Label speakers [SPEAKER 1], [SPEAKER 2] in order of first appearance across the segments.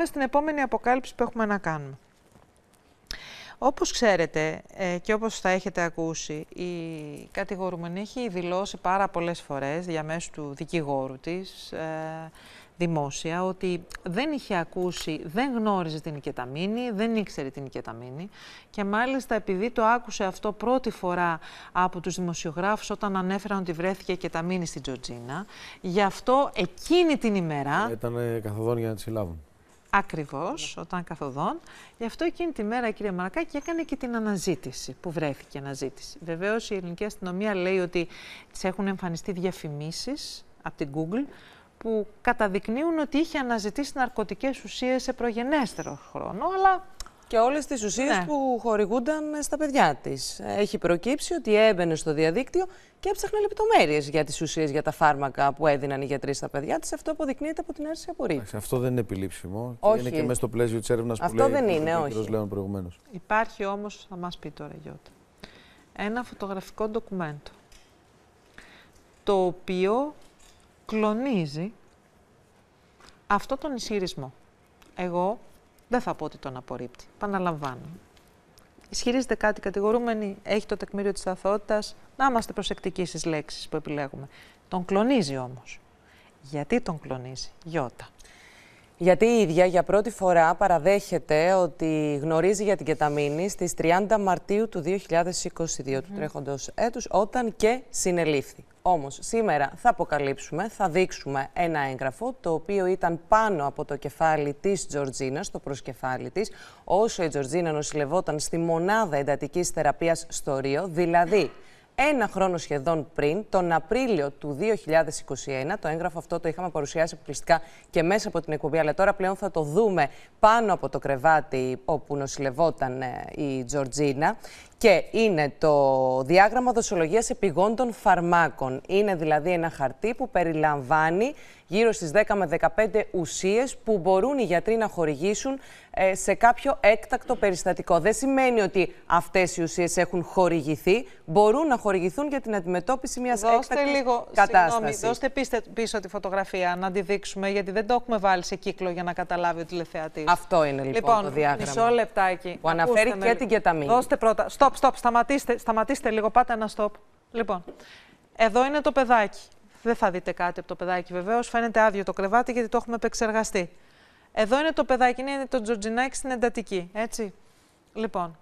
[SPEAKER 1] Στην επόμενη αποκάλυψη που έχουμε να κάνουμε. Όπως ξέρετε και όπως θα έχετε ακούσει, η κατηγορούμενη έχει δηλώσει πάρα πολλές φορές διαμέσου του δικηγόρου της δημόσια ότι δεν είχε ακούσει, δεν γνώριζε την οικεταμίνη, δεν ήξερε την οικεταμίνη και μάλιστα επειδή το άκουσε αυτό πρώτη φορά από τους δημοσιογράφους όταν ανέφεραν ότι βρέθηκε οικεταμίνη στην Τζορτζίνα, γι' αυτό εκείνη την ημέρα...
[SPEAKER 2] Ήταν καθοδόν για να τη συλλάβουν.
[SPEAKER 1] Ακριβώς, όταν καθοδόν. Γι' αυτό εκείνη τη μέρα η κυρία Μαρακάκη έκανε και την αναζήτηση, που βρέθηκε αναζήτηση. Βεβαίως η ελληνική αστυνομία λέει ότι της έχουν εμφανιστεί διαφημίσεις από την Google που καταδεικνύουν ότι είχε αναζητήσει ναρκωτικές ουσίες σε προγενέστερο χρόνο, αλλά...
[SPEAKER 3] Και όλες τις ουσίες που χορηγούνταν στα παιδιά της. Έχει προκύψει ότι έμπαινε στο διαδίκτυο και έψαχνε λεπτομέρειες για τις ουσίες, για τα φάρμακα που έδιναν οι γιατροί στα παιδιά της. Αυτό αποδεικνύεται από την άρση απορρίψης.
[SPEAKER 2] Αυτό δεν είναι επιλήψιμο.
[SPEAKER 3] Όχι.
[SPEAKER 2] Και είναι και μέσα στο πλαίσιο της έρευνας που
[SPEAKER 3] αυτό
[SPEAKER 2] λέει
[SPEAKER 3] δεν είναι,
[SPEAKER 2] ο
[SPEAKER 3] όχι.
[SPEAKER 2] κ. Λέων προηγουμένως.
[SPEAKER 1] Υπάρχει όμως, θα μας πει τώρα η Γιώτα, ένα φωτογραφικό ντοκουμέντο, το οποίο κλονίζει αυτό τον ισχυρισμό. Εγώ δεν θα πω ότι τον απορρίπτει. Παναλαμβάνω. Ισχυρίζεται κάτι κατηγορούμενη, έχει το τεκμήριο της αθωότητας, να είμαστε προσεκτικοί στις λέξεις που επιλέγουμε. Τον κλονίζει όμως. Γιατί τον κλονίζει, Γιώτα?
[SPEAKER 3] Γιατί η ίδια για πρώτη φορά παραδέχεται ότι γνωρίζει για την κεταμίνη στις 30 Μαρτίου του 2022 του τρέχοντος έτους, όταν και συνελήφθη. Όμως σήμερα θα αποκαλύψουμε, θα δείξουμε ένα έγγραφο το οποίο ήταν πάνω από το κεφάλι της Τζορτζίνας, το προσκεφάλι της, όσο η Τζορτζίνα νοσηλευόταν στη μονάδα εντατικής θεραπείας στο Ρίο, δηλαδή ένα χρόνο σχεδόν πριν, τον Απρίλιο του 2021, το έγγραφο αυτό το είχαμε παρουσιάσει αποκλειστικά και μέσα από την εκπομπή, αλλά τώρα πλέον θα το δούμε πάνω από το κρεβάτι όπου νοσηλευόταν η Τζορτζίνα. Και είναι το διάγραμμα δοσολογίας επιγόντων φαρμάκων. Είναι δηλαδή ένα χαρτί που περιλαμβάνει γύρω στις 10 με 15 ουσίες που μπορούν οι γιατροί να χορηγήσουν σε κάποιο έκτακτο περιστατικό. Δεν σημαίνει ότι αυτές οι ουσίες έχουν χορηγηθεί, μπορούν να χορηγηθούν για την αντιμετώπιση μιας έκτακτης κατάστασης.
[SPEAKER 1] Δώστε πίσω τη φωτογραφία να τη δείξουμε, γιατί δεν το έχουμε βάλει σε κύκλο για να καταλάβει ο τηλεθεατής.
[SPEAKER 3] Αυτό είναι λοιπόν το διάγραμμα.
[SPEAKER 1] Μισό λεπτάκι.
[SPEAKER 3] Που αναφέρει και την κεταμίνη.
[SPEAKER 1] Δώστε πρώτα. Stop, σταματήστε λίγο, πάτε ένα stop. Λοιπόν, εδώ είναι το παιδάκι. Δεν θα δείτε κάτι από το παιδάκι βεβαίως, φαίνεται άδειο το κρεβάτι γιατί το έχουμε επεξεργαστεί. Εδώ είναι το παιδάκι, είναι το Τζορτζινάκι στην εντατική, έτσι. Λοιπόν,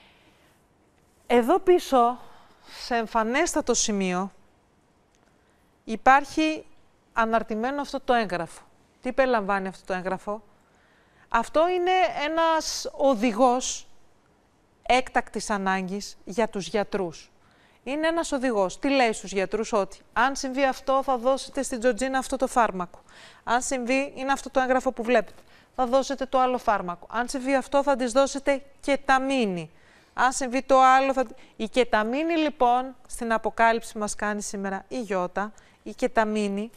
[SPEAKER 1] εδώ πίσω, σε εμφανέστατο σημείο, υπάρχει αναρτημένο αυτό το έγγραφο. Τι περιλαμβάνει αυτό το έγγραφο? Αυτό είναι ένας οδηγός έκτακτης ανάγκης για τους γιατρούς. Είναι ένας οδηγός. Τι λέει στους γιατρούς? Ότι αν συμβεί αυτό θα δώσετε στην Τζορτζίνα αυτό το φάρμακο. Αν συμβεί, είναι αυτό το έγγραφο που βλέπετε, θα δώσετε το άλλο φάρμακο. Αν συμβεί αυτό θα της δώσετε κεταμίνη. Αν συμβεί το άλλο θα... Η κεταμίνη λοιπόν, στην αποκάλυψη που μας κάνει σήμερα η Γιώτα, η κεταμίνη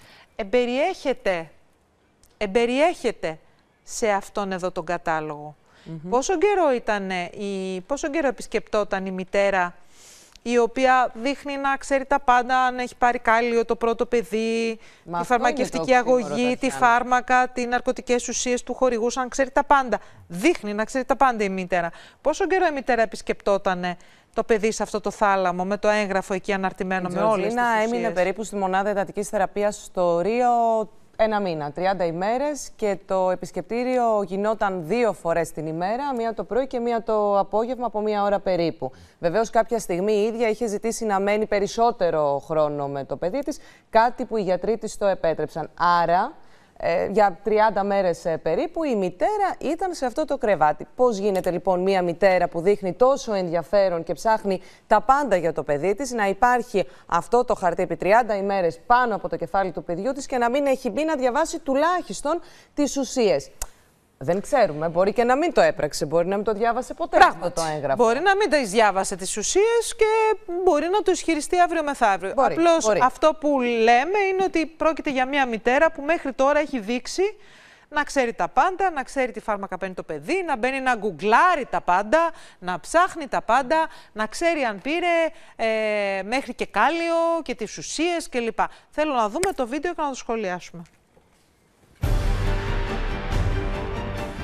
[SPEAKER 1] εμπεριέχεται σε αυτόν εδώ τον κατάλογο. Πόσο καιρό επισκεπτόταν η μητέρα, η οποία δείχνει να ξέρει τα πάντα, αν έχει πάρει κάλιο το πρώτο παιδί, τη φαρμακευτική αγωγή, τη φάρμακα, τι ναρκωτικές ουσίες του χορηγούσαν, ξέρει τα πάντα. Δείχνει να ξέρει τα πάντα η μητέρα. Πόσο καιρό η μητέρα επισκεπτόταν το παιδί σε αυτό το θάλαμο, με το έγγραφο εκεί αναρτημένο με όλες τις ουσίες?
[SPEAKER 3] Έμεινε περίπου στη μονάδα εντατικής θεραπείας στο Ρίο ένα μήνα, 30 ημέρες, και το επισκεπτήριο γινόταν 2 φορές την ημέρα, μία το πρωί και μία το απόγευμα από 1 ώρα περίπου. Βεβαίως κάποια στιγμή η ίδια είχε ζητήσει να μένει περισσότερο χρόνο με το παιδί της, κάτι που οι γιατροί της το επέτρεψαν. Άρα, για 30 μέρες περίπου η μητέρα ήταν σε αυτό το κρεβάτι. Πώς γίνεται λοιπόν μια μητέρα που δείχνει τόσο ενδιαφέρον και ψάχνει τα πάντα για το παιδί της, να υπάρχει αυτό το χαρτί επί 30 ημέρες πάνω από το κεφάλι του παιδιού της και να μην έχει μπει να διαβάσει τουλάχιστον τις ουσίες? Δεν ξέρουμε. Μπορεί και να μην το έπραξε. Μπορεί να μην το διάβασε ποτέ αυτό το έγγραφο.
[SPEAKER 1] Μπορεί να μην τις διάβασε τις ουσίες και μπορεί να το ισχυριστεί αύριο μεθαύριο. Απλώς αυτό που λέμε είναι ότι πρόκειται για μια μητέρα που μέχρι τώρα έχει δείξει να ξέρει τα πάντα, να ξέρει τι φάρμακα παίρνει το παιδί, να μπαίνει να γκουγκλάρει τα πάντα, να ψάχνει τα πάντα, να ξέρει αν πήρε μέχρι και κάλιο και τις ουσίες κλπ. Θέλω να δούμε το βίντεο και να το σχολιάσουμε.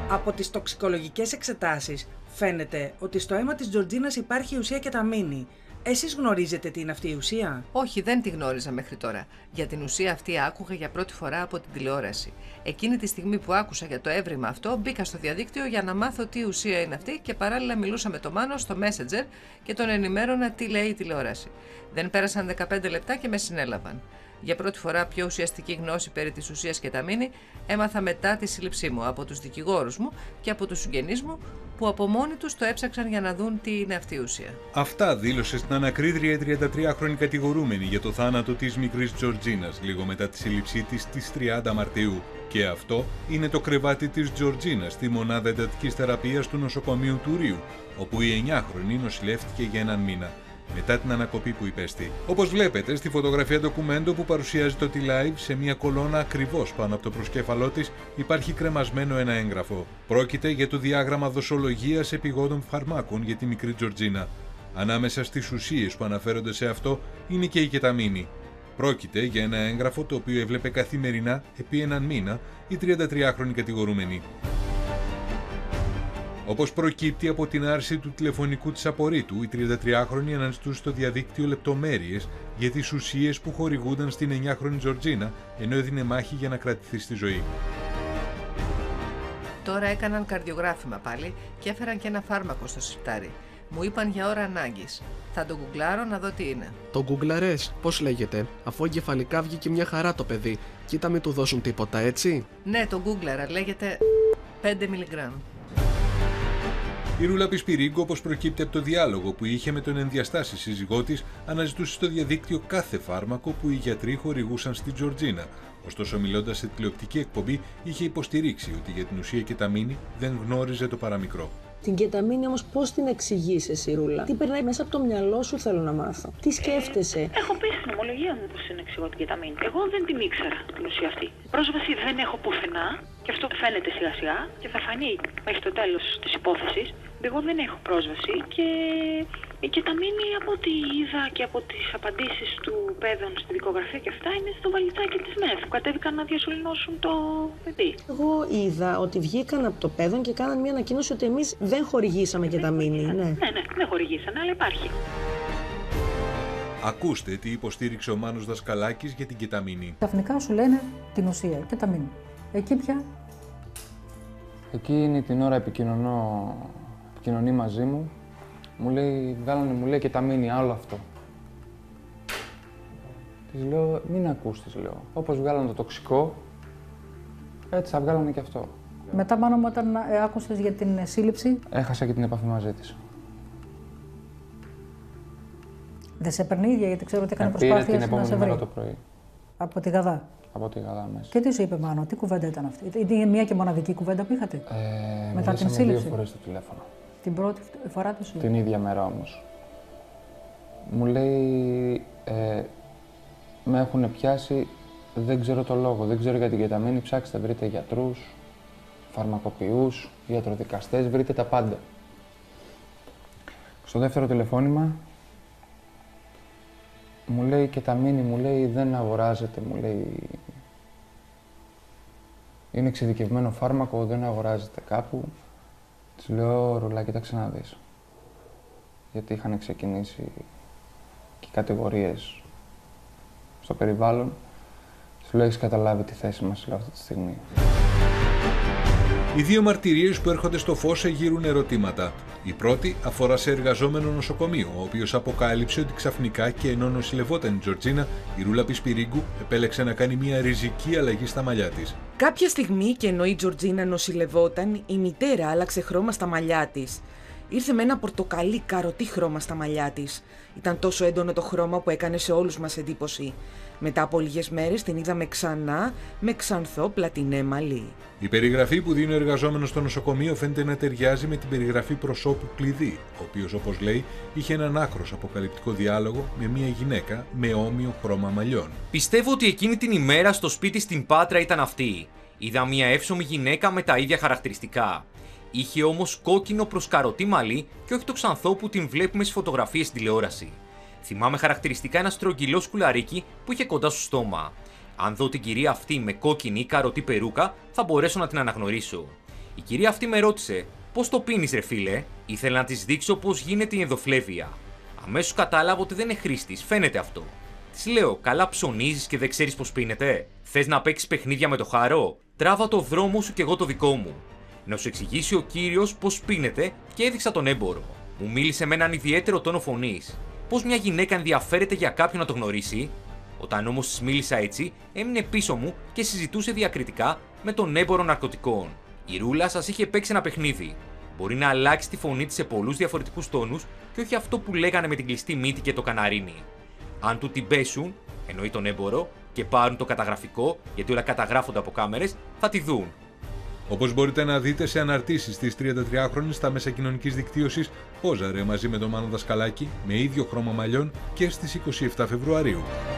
[SPEAKER 4] Από τις τοξικολογικές εξετάσεις φαίνεται ότι στο αίμα της Τζορτζίνας υπάρχει η ουσία κεταμίνη. Εσείς γνωρίζετε τι είναι αυτή η ουσία?
[SPEAKER 5] Όχι, δεν τη γνώριζα μέχρι τώρα. Για την ουσία αυτή άκουγα για πρώτη φορά από την τηλεόραση. Εκείνη τη στιγμή που άκουσα για το έβριμα αυτό, μπήκα στο διαδίκτυο για να μάθω τι ουσία είναι αυτή και παράλληλα μιλούσα με τον Μάνο στο Messenger και τον ενημέρωνα τι λέει η τηλεόραση. Δεν πέρασαν 15 λεπτά και με συνέλαβαν. Για πρώτη φορά πιο ουσιαστική γνώση περί της ουσίας κεταμίνη έμαθα μετά τη σύλληψή μου από τους δικηγόρους μου και από τους συγγενείς μου που από μόνοι τους το έψαξαν για να δουν τι είναι αυτή η ουσία.
[SPEAKER 6] Αυτά δήλωσε στην ανακρίτρια η 33χρονη κατηγορούμενη για το θάνατο της μικρής Τζορτζίνας λίγο μετά τη σύλληψή της στις 30 Μαρτίου. Και αυτό είναι το κρεβάτι της Τζορτζίνας στη μονάδα εντατικής θεραπείας του νοσοκομείου του Ρίου, όπου η 9χρονη νοσηλεύτηκε για έναν μήνα μετά την ανακοπή που υπέστη. Όπως βλέπετε στη φωτογραφία ντοκουμέντο που παρουσιάζει το T-Live, σε μια κολόνα ακριβώς πάνω από το προσκέφαλό της υπάρχει κρεμασμένο ένα έγγραφο. Πρόκειται για το διάγραμμα δοσολογίας επιγόντων φαρμάκων για τη μικρή Τζορτζίνα. Ανάμεσα στις ουσίες που αναφέρονται σε αυτό είναι και η κεταμίνη. Πρόκειται για ένα έγγραφο το οποίο έβλεπε καθημερινά επί έναν μήνα η 33χρονη κατηγορούμενη. Όπως προκύπτει από την άρση του τηλεφωνικού της απορρίτου, η 33χρονη αναζητούσε στο διαδίκτυο λεπτομέρειες για τις ουσίες που χορηγούνταν στην 9χρονη Τζορτζίνα, ενώ έδινε μάχη για να κρατηθεί στη ζωή.
[SPEAKER 5] Τώρα έκαναν καρδιογράφημα πάλι και έφεραν και ένα φάρμακο στο σιρτάρι. Μου είπαν για ώρα ανάγκης. Θα το γκουγκλάρω να δω τι είναι.
[SPEAKER 7] Το γκουγκλαρές, πώς λέγεται, αφού εγκεφαλικά βγήκε μια χαρά το παιδί. Κοίτα μην του δώσουν τίποτα, έτσι.
[SPEAKER 5] Ναι, το γκουγκλάρα, λέγεται 5 μιλιγκράμμ.
[SPEAKER 6] Η Ρούλα Πισπυρίγκου, όπως προκύπτει από το διάλογο που είχε με τον ενδιαστάση σύζυγό της, αναζητούσε στο διαδίκτυο κάθε φάρμακο που οι γιατροί χορηγούσαν στην Τζορτζίνα. Ωστόσο, μιλώντας σε τηλεοπτική εκπομπή, είχε υποστηρίξει ότι για την ουσία κεταμίνη δεν γνώριζε το παραμικρό.
[SPEAKER 8] Την κεταμίνη όμως πώς την εξηγείς εσύ, Ρούλα? Τι περνάει μέσα από το μυαλό σου, θέλω να μάθω. Τι σκέφτεσαι?
[SPEAKER 9] Έχω πει στην ομολογία μου πώς την εξηγώ την κεταμίνη. Εγώ δεν την ήξερα την ουσία αυτή. Πρόσβαση δεν έχω πουθενά και αυτό φαίνεται σιγά σιγά και θα φανεί μέχρι το τέλος της υπόθεσης. Εγώ δεν έχω πρόσβαση και η κεταμίνη από ό,τι είδα και από τις απαντήσεις του παιδών στη δικογραφία και αυτά είναι στο βαλιτσάκι της ΜΕΘ που κατέβηκαν να διασωληνώσουν το παιδί.
[SPEAKER 8] Εγώ είδα ότι βγήκαν από το παιδόν και κάναν μια ανακοίνωση ότι εμείς δεν χορηγήσαμε κεταμίνη. Ναι,
[SPEAKER 9] δεν χορηγήσανε, αλλά υπάρχει.
[SPEAKER 6] Ακούστε τι υποστήριξε ο Μάνος Δασκαλάκης για την κεταμίνη.
[SPEAKER 10] Ξαφνικά σου λένε την ουσία, κεταμίνη. Εκεί πια.
[SPEAKER 11] Εκείνη την ώρα επικοινωνεί μαζί μου. Μου λέει κεταμίνη, άλλο αυτό. Της λέω, μην ακούς, της λέω. Όπως βγάλανε το τοξικό, έτσι θα βγάλανε και αυτό.
[SPEAKER 10] Μετά πάνω μου όταν άκουσες για την σύλληψη.
[SPEAKER 11] Έχασα και την επαφή μαζί της.
[SPEAKER 10] Δεν σε παίρνει η ίδια, γιατί ξέρω ότι έκανε προσπάθεια
[SPEAKER 11] την
[SPEAKER 10] να σε
[SPEAKER 11] επόμενη
[SPEAKER 10] βρει.
[SPEAKER 11] μέρα το πρωί.
[SPEAKER 10] Από τη Γαδά.
[SPEAKER 11] Από τη Γαδά μέσα.
[SPEAKER 10] Και τι σου είπε Μάνο, τι κουβέντα ήταν αυτή? Ήταν μία και μοναδική κουβέντα που είχατε? Μετά την σύλληψη.
[SPEAKER 11] 2 φορές στο τηλέφωνο.
[SPEAKER 10] Την πρώτη φορά του σου?
[SPEAKER 11] Την ίδια μέρα όμως. Μου λέει, με έχουν πιάσει, δεν ξέρω το λόγο, δεν ξέρω για την κεταμίνη, ψάξτε, βρείτε γιατρούς, φαρμακοποιούς, ιατροδικαστές, βρείτε τα πάντα. Στο δεύτερο τηλεφώνημα, μου λέει κεταμίνη, μου λέει δεν αγοράζεται, μου λέει είναι εξειδικευμένο φάρμακο, δεν αγοράζεται κάπου. Της λέω, Ρουλά, κοίταξε να δεις. Γιατί είχαν ξεκινήσει και κατηγορίες στο περιβάλλον. Της λέω, έχεις καταλάβει τη θέση μας, λέω, αυτή τη στιγμή.
[SPEAKER 6] Οι δύο μαρτυρίες που έρχονται στο φως εγείρουν ερωτήματα. Η πρώτη αφορά σε εργαζόμενο νοσοκομείο, ο οποίος αποκάλυψε ότι ξαφνικά και ενώ νοσηλευόταν η Τζορτζίνα, η Ρούλα Πισπυρίγκου επέλεξε να κάνει μια ριζική αλλαγή στα μαλλιά της.
[SPEAKER 4] Κάποια στιγμή και ενώ η Τζορτζίνα νοσηλευόταν, η μητέρα άλλαξε χρώμα στα μαλλιά της. Ήρθε με ένα πορτοκαλί καροτί χρώμα στα μαλλιά της. Ήταν τόσο έντονο το χρώμα που έκανε σε όλους μας εντύπωση. Μετά από λίγες μέρες την είδαμε ξανά με ξανθό πλατινέ μαλλί.
[SPEAKER 6] Η περιγραφή που δίνει ο εργαζόμενος στο νοσοκομείο φαίνεται να ταιριάζει με την περιγραφή προσώπου κλειδί, ο οποίος, όπως λέει, είχε έναν άκρος αποκαλυπτικό διάλογο με μια γυναίκα με όμοιο χρώμα μαλλιών.
[SPEAKER 12] Πιστεύω ότι εκείνη την ημέρα στο σπίτι στην Πάτρα ήταν αυτή. Είδα μια εύσωμη γυναίκα με τα ίδια χαρακτηριστικά. Είχε όμως κόκκινο προς καροτί μαλλί και όχι το ξανθό που την βλέπουμε στις φωτογραφίες στην τηλεόραση. Θυμάμαι χαρακτηριστικά ένα στρογγυλό σκουλαρίκι που είχε κοντά στο στόμα. Αν δω την κυρία αυτή με κόκκινη ή καροτί περούκα, θα μπορέσω να την αναγνωρίσω. Η κυρία αυτή με ρώτησε: «Πώς το πίνεις, ρε φίλε?» Ήθελα να της δείξω πώς γίνεται η ενδοφλέβεια. Αμέσως κατάλαβα ότι δεν είναι χρήστης, φαίνεται αυτό. Της λέω: «Καλά ψωνίζεις και δεν ξέρεις πώς πίνεται? Θες να παίξεις παιχνίδια με το χάρο? Τράβα το δρόμο σου και εγώ το δικό μου. Να σου εξηγήσει ο κύριος πώς πίνεται», και έδειξα τον έμπορο. Μου μίλησε με έναν ιδιαίτερο τόνο φωνής. Πώς μια γυναίκα ενδιαφέρεται για κάποιον να το γνωρίσει? Όταν όμως της μίλησα έτσι, έμεινε πίσω μου και συζητούσε διακριτικά με τον έμπορο ναρκωτικών. Η Ρούλα σας είχε παίξει ένα παιχνίδι. Μπορεί να αλλάξει τη φωνή της σε πολλούς διαφορετικούς τόνους και όχι αυτό που λέγανε με την κλειστή μύτη και το καναρίνι. Αν του την πέσουν, εννοεί τον έμπορο, και πάρουν το καταγραφικό, γιατί όλα καταγράφονται από κάμερες, θα τη δουν.
[SPEAKER 6] Όπως μπορείτε να δείτε σε αναρτήσεις της 33χρονης στα μέσα κοινωνικής δικτύωσης, πόζαρε μαζί με τον Μάνο Δασκαλάκη με ίδιο χρώμα μαλλιών και στις 27 Φεβρουαρίου.